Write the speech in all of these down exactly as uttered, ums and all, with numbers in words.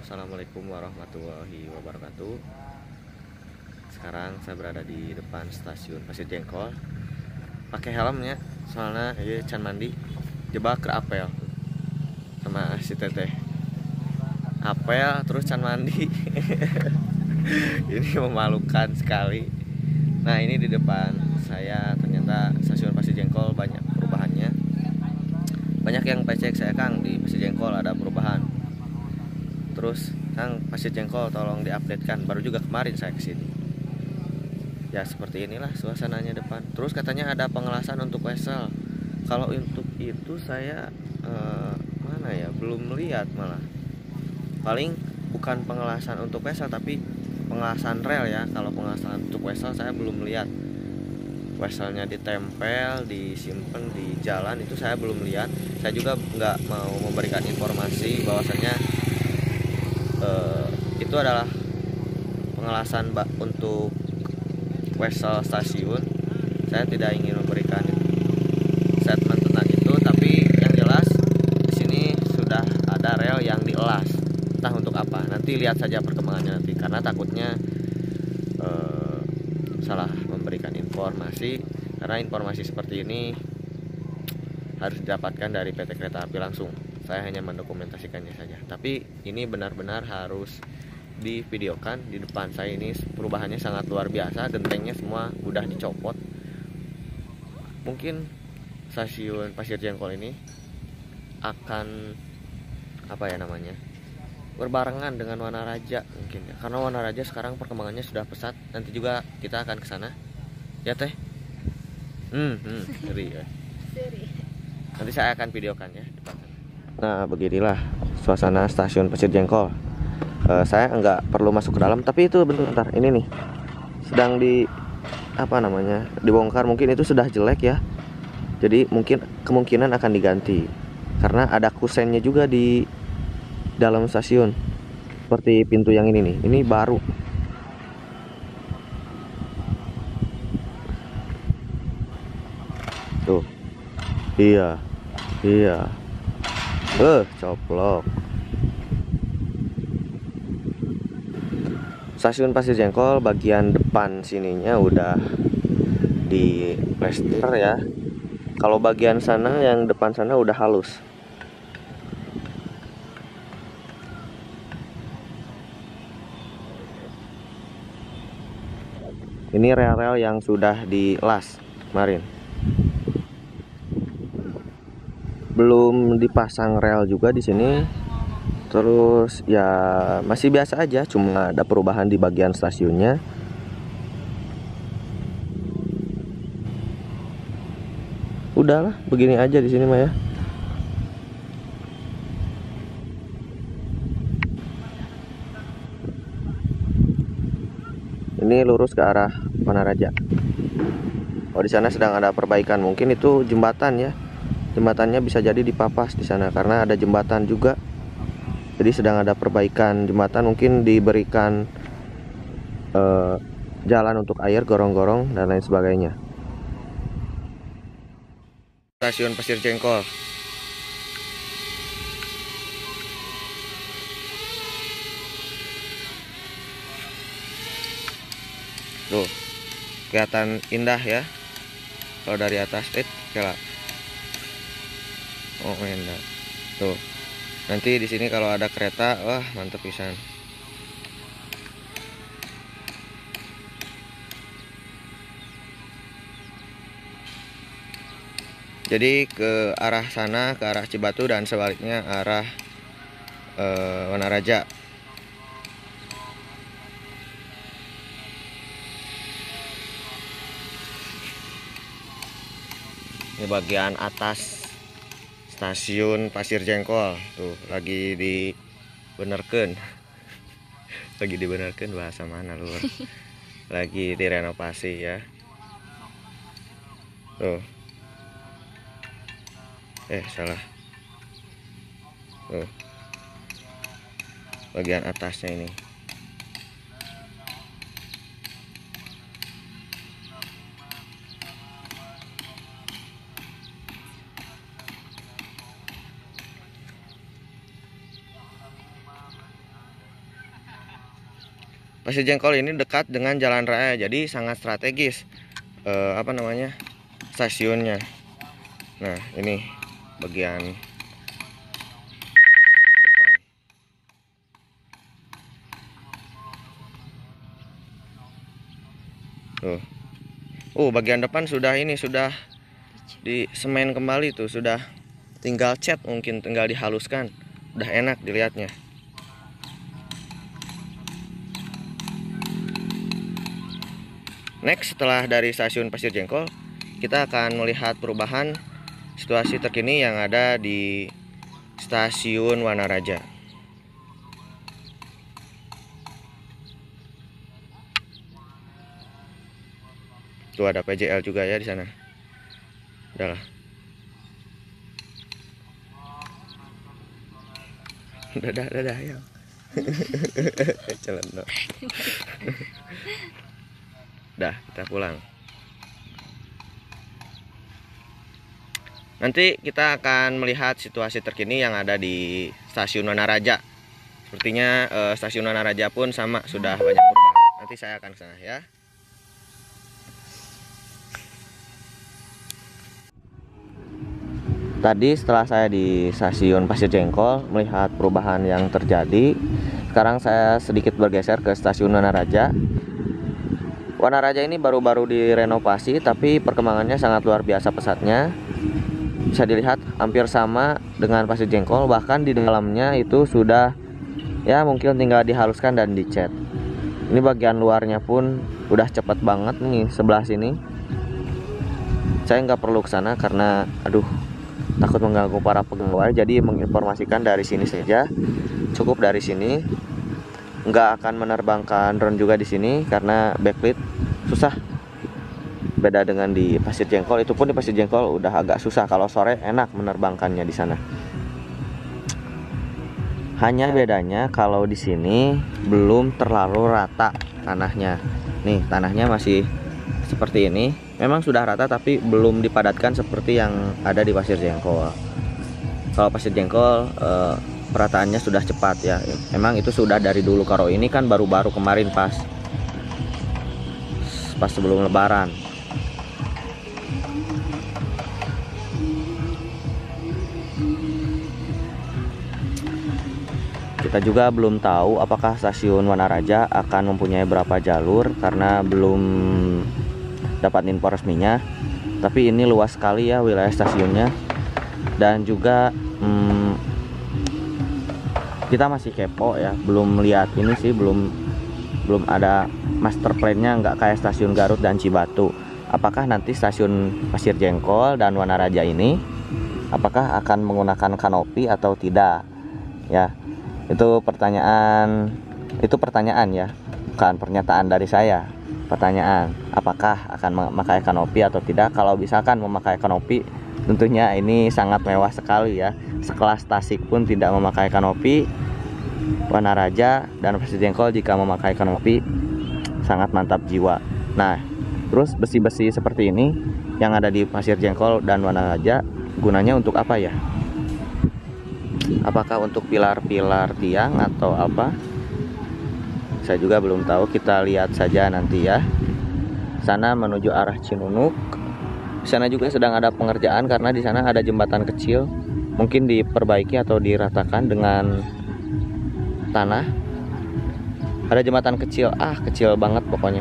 Assalamualaikum warahmatullahi wabarakatuh. Sekarang saya berada di depan stasiun Pasir Jengkol. Pakai helmnya, soalnya ya can mandi jebak ke apel sama si teteh. Apel terus can mandi. Ini memalukan sekali. Nah, ini di depan saya ternyata stasiun Pasir Jengkol banyak perubahannya. Banyak yang pecek saya, Kang, di Pasir Jengkol ada perubahan. Terus, Kang, Pasir Jengkol tolong diupdatekan. Baru juga kemarin saya kesini. Ya seperti inilah suasananya depan. Terus katanya ada pengelasan untuk wesel. Kalau untuk itu saya eh, mana ya, belum melihat malah. Paling bukan pengelasan untuk wesel tapi pengelasan rel ya. Kalau pengelasan untuk wesel saya belum lihat. Weselnya ditempel, disimpan di jalan itu saya belum lihat. Saya juga nggak mau memberikan informasi bahwasanya eh, itu adalah pengelasan untuk wesel stasiun. Saya tidak ingin memberikan statement tentang itu, tapi yang jelas di sini sudah ada rel yang dielas. Entah untuk apa. Nanti lihat saja perkembangannya nanti, karena takutnya eh, salah memberikan informasi, karena informasi seperti ini harus didapatkan dari P T Kereta Api langsung. Saya hanya mendokumentasikannya saja. Tapi ini benar-benar harus divideokan. Di depan saya ini perubahannya sangat luar biasa. Gentengnya semua udah dicopot. Mungkin stasiun Pasir Jengkol ini akan apa ya namanya, berbarengan dengan Wanaraja mungkin ya, karena Wanaraja sekarang perkembangannya sudah pesat. Nanti juga kita akan ke sana ya teh. hmm, hmm seri ya. Nanti saya akan videokan ya depan sana. Nah, beginilah suasana stasiun Pasir Jengkol. Uh, saya nggak perlu masuk ke dalam, tapi itu bentar, ini nih sedang di apa namanya, dibongkar. Mungkin itu sudah jelek ya, jadi mungkin kemungkinan akan diganti karena ada kusennya juga di dalam stasiun. Seperti pintu yang ini nih, ini baru. Tuh, iya, iya, eh coplok. Stasiun Pasir Jengkol bagian depan sininya udah di plester ya. Kalau bagian sana, yang depan sana udah halus. Ini rel-rel yang sudah dilas kemarin. Belum dipasang rel juga di sini. Terus ya masih biasa aja, cuma ada perubahan di bagian stasiunnya. Udahlah, begini aja di sini mah ya. Ini lurus ke arah Wanaraja. Oh, di sana sedang ada perbaikan. Mungkin itu jembatan ya. Jembatannya bisa jadi dipapas di sana karena ada jembatan juga. Jadi sedang ada perbaikan jembatan, mungkin diberikan eh, jalan untuk air, gorong-gorong dan lain sebagainya. Stasiun Pasir Jengkol. Tuh, kelihatan indah ya kalau dari atas. Eh, kela. Oh, indah. Tuh. Nanti di sini kalau ada kereta, wah mantep pisan. Jadi ke arah sana, ke arah Cibatu, dan sebaliknya arah eh, Wanaraja. Ini bagian atas stasiun Pasir Jengkol. Tuh lagi dibenerkeun. Lagi dibenerkeun bahasa mana lur? Lagi direnovasi ya. Tuh. Eh salah. Tuh. Bagian atasnya ini. Pasir Jengkol ini dekat dengan jalan raya, jadi sangat strategis eh, apa namanya stasiunnya. Nah, ini bagian depan. Tuh. Uh, bagian depan sudah ini sudah di semen kembali tuh, sudah tinggal cat, mungkin tinggal dihaluskan. Udah enak dilihatnya. Next, setelah dari stasiun Pasir Jengkol, kita akan melihat perubahan situasi terkini yang ada di stasiun Wanaraja. Tuh ada P J L juga ya di sana. Udahlah. Dadah dadah ya. Jalan dong. Dah, kita pulang. Nanti kita akan melihat situasi terkini yang ada di stasiun Wanaraja. Sepertinya eh, stasiun Wanaraja pun sama, sudah banyak perubahan. Nanti saya akan ke sana ya. Tadi setelah saya di stasiun Pasir Jengkol melihat perubahan yang terjadi, sekarang saya sedikit bergeser ke stasiun Wanaraja. Wanaraja ini baru-baru direnovasi, tapi perkembangannya sangat luar biasa pesatnya. Bisa dilihat hampir sama dengan Pasir Jengkol, bahkan di dalamnya itu sudah ya mungkin tinggal dihaluskan dan dicat. Ini bagian luarnya pun udah cepet banget nih sebelah sini. Saya nggak perlu ke sana karena aduh takut mengganggu para pegawai, jadi menginformasikan dari sini saja. Cukup dari sini. Nggak akan menerbangkan drone juga di sini karena backlit susah. Beda dengan di Pasir Jengkol, itu pun di Pasir Jengkol udah agak susah. Kalau sore enak menerbangkannya di sana. Hanya bedanya kalau di sini belum terlalu rata tanahnya. Nih, tanahnya masih seperti ini. Memang sudah rata tapi belum dipadatkan seperti yang ada di Pasir Jengkol. Kalau Pasir Jengkol eh, perataannya sudah cepat ya. Memang itu sudah dari dulu. Kalau ini kan baru-baru kemarin pas pas sebelum Lebaran. Kita juga belum tahu apakah stasiun Wanaraja akan mempunyai berapa jalur karena belum dapat info resminya. Tapi ini luas sekali ya wilayah stasiunnya, dan juga hmm, kita masih kepo ya, belum lihat ini sih, belum belum ada master plan-nya, nggak kayak stasiun Garut dan Cibatu. Apakah nanti stasiun Pasir Jengkol dan Wanaraja ini apakah akan menggunakan kanopi atau tidak ya? Itu pertanyaan, itu pertanyaan ya, bukan pernyataan dari saya. Pertanyaan, apakah akan memakai kanopi atau tidak? Kalau misalkan memakai kanopi, tentunya ini sangat mewah sekali ya. Sekelas Tasik pun tidak memakai kanopi. Wanaraja dan Pasir Jengkol jika memakai kanopi sangat mantap jiwa. Nah, terus besi-besi seperti ini yang ada di Pasir Jengkol dan Wanaraja gunanya untuk apa ya? Apakah untuk pilar-pilar tiang atau apa? Saya juga belum tahu, kita lihat saja nanti ya. Sana menuju arah Cinunuk. Di sana juga sedang ada pengerjaan karena di sana ada jembatan kecil, mungkin diperbaiki atau diratakan dengan tanah. Ada jembatan kecil, ah kecil banget pokoknya.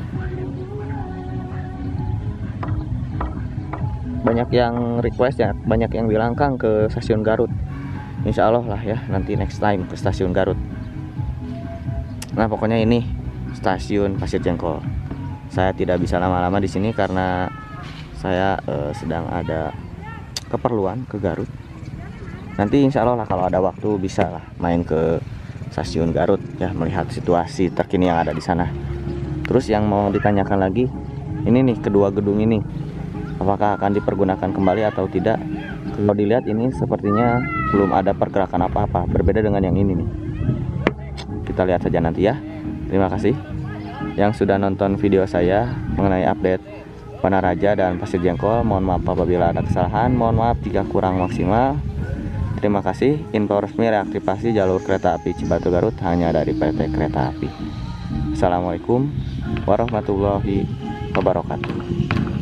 Banyak yang request ya, banyak yang bilang Kang ke stasiun Garut. Insya Allah lah ya, nanti next time ke stasiun Garut. Nah pokoknya ini stasiun Pasir Jengkol. Saya tidak bisa lama-lama di sini karena saya eh, sedang ada keperluan ke Garut. Nanti insya Allah lah kalau ada waktu bisa lah main ke stasiun Garut ya, melihat situasi terkini yang ada di sana. Terus yang mau ditanyakan lagi, ini nih kedua gedung ini, apakah akan dipergunakan kembali atau tidak? Kalau dilihat ini sepertinya belum ada pergerakan apa-apa, berbeda dengan yang ini nih. Kita lihat saja nanti ya. Terima kasih yang sudah nonton video saya mengenai update Wanaraja dan Pasir Jengkol. Mohon maaf apabila ada kesalahan, mohon maaf jika kurang maksimal. Terima kasih. Info resmi reaktivasi jalur kereta api Cibatu Garut hanya dari P T Kereta Api. Assalamualaikum warahmatullahi wabarakatuh.